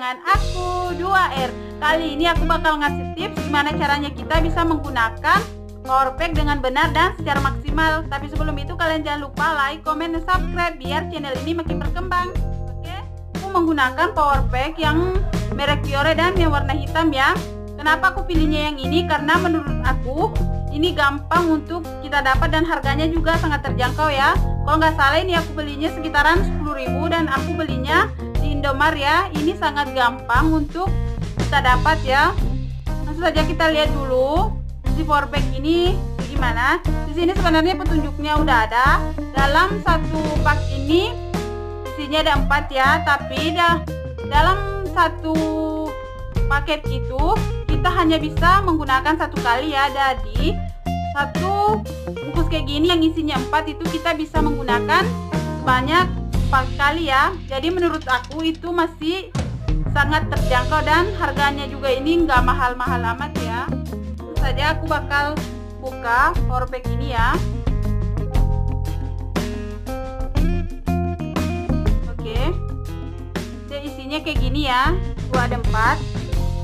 dengan aku 2R. Kali ini aku bakal ngasih tips gimana caranya kita bisa menggunakan power pack dengan benar dan secara maksimal. Tapi sebelum itu kalian jangan lupa like, comment, dan subscribe biar channel ini makin berkembang. Oke, aku menggunakan power pack yang merek Fiore dan yang warna hitam ya. Kenapa aku pilihnya yang ini? Karena menurut aku ini gampang untuk kita dapat dan harganya juga sangat terjangkau ya. Kalau nggak salah ini aku belinya sekitaran 10.000 dan aku belinya di Indomaret ya. Ini sangat gampang untuk kita dapat ya. Langsung saja kita lihat dulu si power pack ini gimana. Di sini sebenarnya petunjuknya udah ada. Dalam satu pak ini isinya ada 4 ya, tapi dalam satu paket itu kita hanya bisa menggunakan satu kali ya. Jadi satu bungkus kayak gini yang isinya 4 itu kita bisa menggunakan banyak 4 kali ya. Jadi menurut aku itu masih sangat terjangkau dan harganya juga ini nggak mahal-mahal amat ya. Terus saja aku bakal buka power pack ini ya. Oke, jadi isinya kayak gini ya. Ada 4.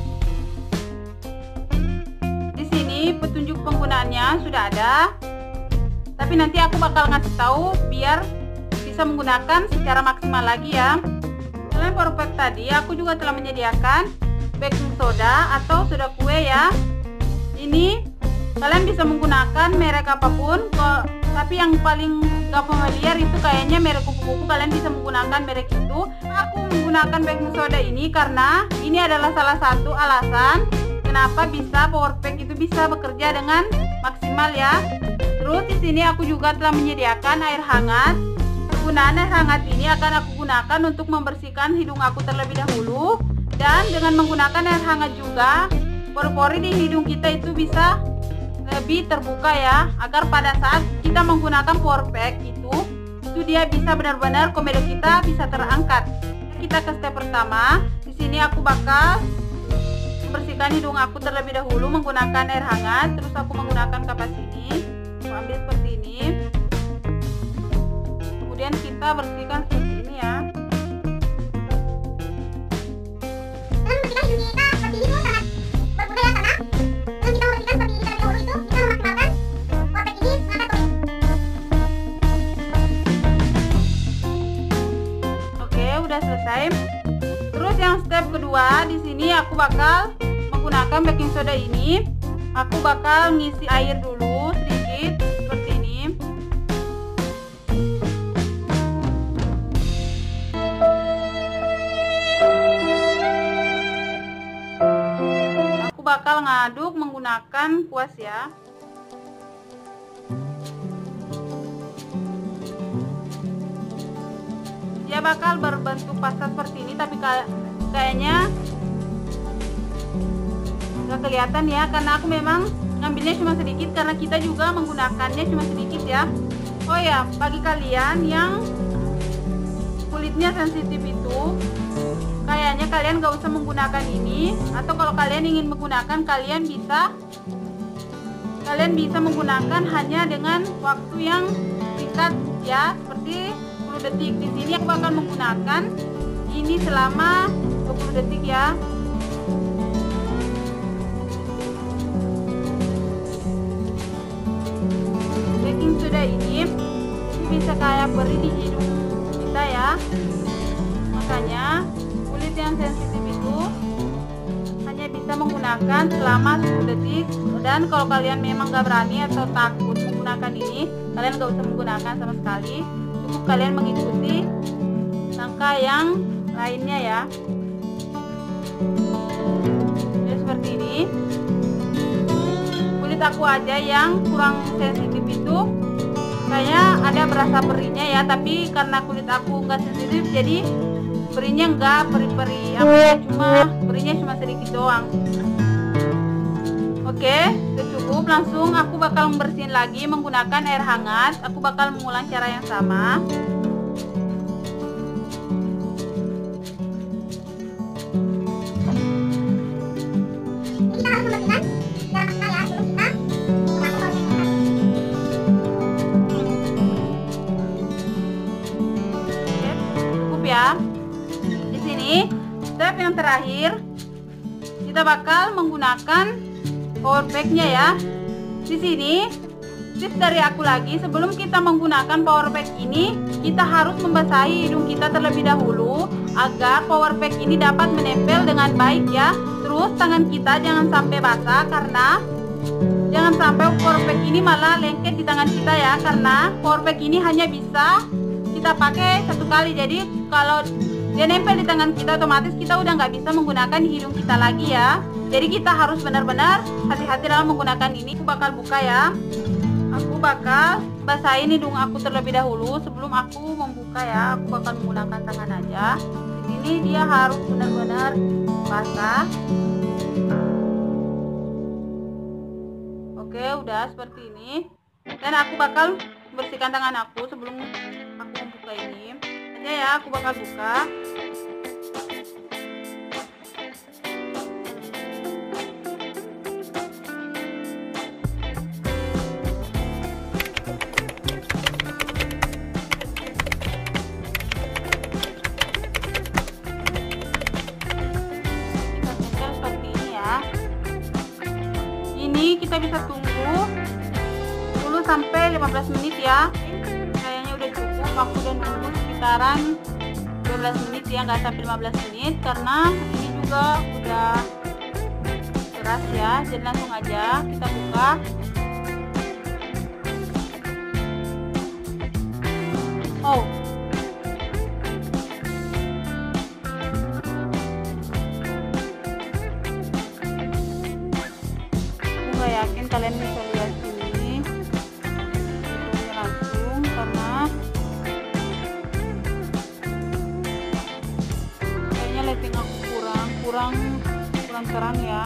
Petunjuk penggunaannya sudah ada, tapi nanti aku bakal ngasih tahu biar bisa menggunakan secara maksimal lagi ya. Selain power pack tadi, aku juga telah menyediakan baking soda atau soda kue ya. Ini kalian bisa menggunakan merek apapun, tapi yang paling gak familiar itu kayaknya merek kupu-kupu. Kalian bisa menggunakan merek itu. Aku menggunakan baking soda ini karena ini adalah salah satu alasan kenapa bisa power pack itu bisa bekerja dengan maksimal ya. Terus di sini aku juga telah menyediakan air hangat. Penggunaan air hangat ini akan aku gunakan untuk membersihkan hidung aku terlebih dahulu, dan dengan menggunakan air hangat juga pori-pori di hidung kita itu bisa lebih terbuka ya, agar pada saat kita menggunakan power pack itu dia bisa benar-benar komedo kita bisa terangkat. Kita ke step pertama. Di sini aku bakal bersihkan hidung aku terlebih dahulu menggunakan air hangat. Terus aku menggunakan kapas ini, aku ambil seperti ini, kemudian kita bersihkan seperti ini ya. Oke, udah selesai. Terus yang step kedua, di sini aku bakal menggunakan baking soda ini. Aku bakal ngisi air dulu sedikit seperti ini. Aku bakal ngaduk menggunakan kuas ya. Dia bakal berbentuk pasta seperti ini, tapi kayaknya nggak kelihatan ya, karena aku memang ngambilnya cuma sedikit, karena kita juga menggunakannya cuma sedikit ya. Oh ya, bagi kalian yang kulitnya sensitif itu, kayaknya kalian nggak usah menggunakan ini, atau kalau kalian ingin menggunakan kalian bisa menggunakan hanya dengan waktu yang singkat ya, seperti 10 detik. Di sini aku bakal menggunakan ini selama 20 detik ya. Baking soda ini bisa kayak beri di hidung kita ya. Makanya kulit yang sensitif itu hanya bisa menggunakan selama 10 detik. Dan kalau kalian memang gak berani atau takut menggunakan ini, kalian gak usah menggunakan sama sekali. Cukup kalian mengikuti langkah yang lainnya ya. Jadi seperti ini. Kulit aku aja yang kurang sensitif itu kayaknya ada berasa perihnya ya, tapi karena kulit aku nggak sensitif jadi perihnya nggak perih-perih perihnya cuma sedikit doang. Oke, udah cukup. Langsung aku bakal membersihin lagi menggunakan air hangat. Aku bakal mengulang cara yang sama. ya. Di sini step yang terakhir terakhir kita bakal menggunakan power pack-nya ya. Di sini tips dari aku lagi, sebelum kita menggunakan power pack ini, kita harus membasahi hidung kita terlebih dahulu agar power pack ini dapat menempel dengan baik ya. Terus tangan kita jangan sampai basah, karena jangan sampai power pack ini malah lengket di tangan kita ya, karena power pack ini hanya bisa kita pakai satu kali. Jadi kalau dia nempel di tangan kita, otomatis kita udah nggak bisa menggunakan hidung kita lagi ya. Jadi kita harus benar-benar hati-hati dalam menggunakan ini. Aku bakal buka ya. Aku bakal basahin hidung aku terlebih dahulu sebelum aku membuka ya. Aku bakal menggunakan tangan aja. Di sini dia harus benar-benar basah. Oke, udah seperti ini. Dan aku bakal bersihkan tangan aku sebelum aku membuka ini. Aja ya, aku bakal buka. Kita bisa tunggu 10 sampai 15 menit ya. Kayaknya udah cukup. Aku udah nunggu sekitaran 12 menit ya, nggak sampai 15 menit, karena ini juga udah keras ya. Jadi langsung aja kita buka. Oh, yakin kalian bisa lihat sini videonya langsung, karena kayaknya lighting aku kurang terang ya.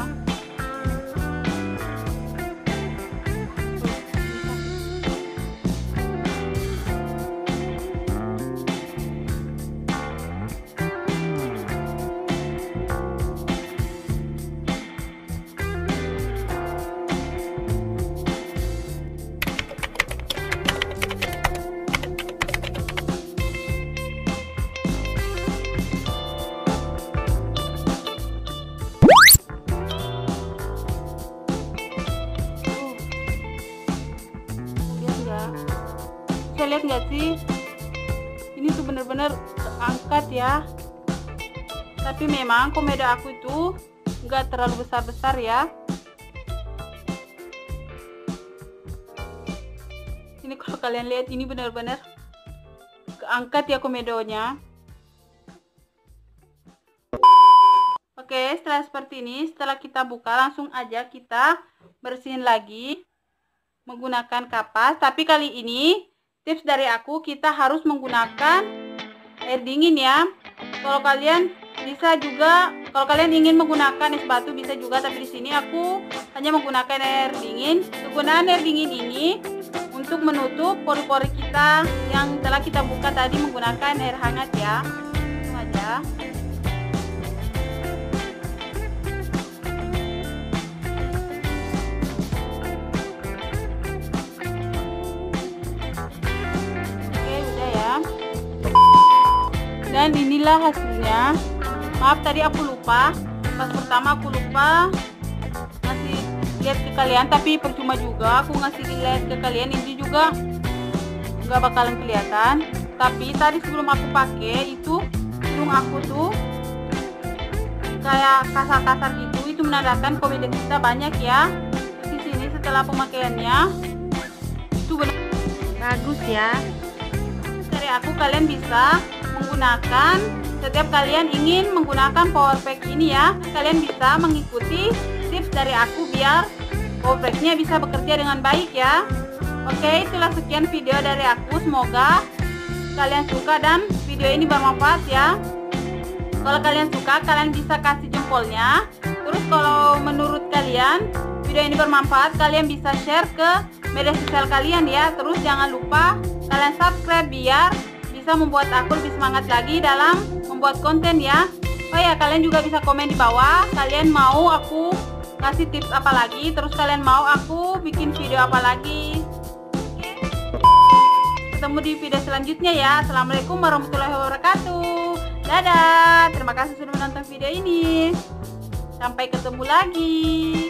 Bisa lihat nggak sih, ini tuh bener-bener angkat ya. Tapi memang komedo aku itu nggak terlalu besar-besar ya. Ini kalau kalian lihat, ini bener-bener keangkat ya komedonya. Oke, setelah seperti ini, setelah kita buka, langsung aja kita bersihin lagi menggunakan kapas. Tapi kali ini tips dari aku, kita harus menggunakan air dingin ya. Kalau kalian bisa juga, kalau kalian ingin menggunakan es batu bisa juga, tapi di sini aku hanya menggunakan air dingin. Kegunaan air dingin ini untuk menutup pori-pori kita yang telah kita buka tadi menggunakan air hangat ya. Langsung aja. Dan inilah hasilnya. Maaf tadi aku lupa, pas pertama aku lupa ngasih lihat ke kalian, tapi percuma juga aku ngasih lihat ke kalian, ini juga nggak bakalan kelihatan. Tapi tadi sebelum aku pakai itu, hidung aku tuh kayak kasar-kasar gitu, itu menandakan komedo kita banyak ya. Di sini setelah pemakaiannya itu benar bagus ya. Dari aku, kalian bisa menggunakan setiap kalian ingin menggunakan power pack ini ya. Kalian bisa mengikuti tips dari aku biar power packnya bisa bekerja dengan baik ya. Oke, itulah sekian video dari aku. Semoga kalian suka dan video ini bermanfaat ya. Kalau kalian suka, kalian bisa kasih jempolnya. Terus kalau menurut kalian video ini bermanfaat, kalian bisa share ke media sosial kalian ya. Terus jangan lupa kalian subscribe biar bisa membuat aku lebih semangat lagi dalam membuat konten ya. Oh ya, kalian juga bisa komen di bawah, kalian mau aku kasih tips apa lagi, terus kalian mau aku bikin video apa lagi. Oke. Ketemu di video selanjutnya ya. Assalamualaikum warahmatullahi wabarakatuh. Dadah, terima kasih sudah menonton video ini. Sampai ketemu lagi.